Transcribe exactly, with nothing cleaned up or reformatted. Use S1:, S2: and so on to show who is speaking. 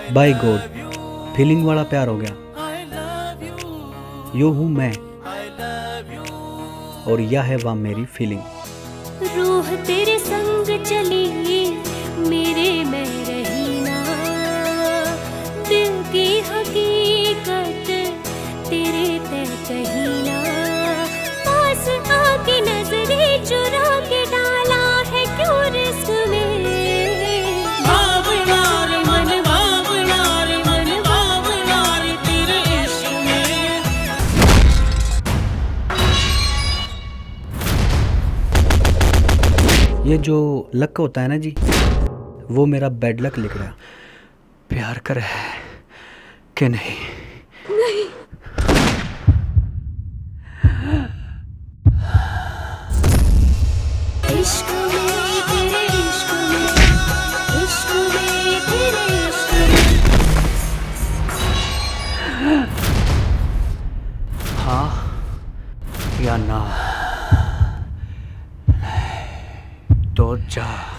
S1: Bye God feeling वाला प्यार हो गया। यो हूँ मैं और यह है वह मेरी फीलिंग।
S2: रूह तेरे संग चली मेरे में रही ना, दिल की हकीकत तेरे ते कही ना। पास आके नजरें चुरा के डाला है क्यों रिस्क में। बावला रे मन बावला रे मन बावला रे तेरे इश्क में।
S1: ये जो लक होता है ना जी, वो मेरा बैड लक लिख रहा। प्यार कर है कि नहीं?
S2: नहीं। इश्क में तेरे इश्क में, इश्क में तेरे इश्क में।
S1: हाँ या ना? तो जा।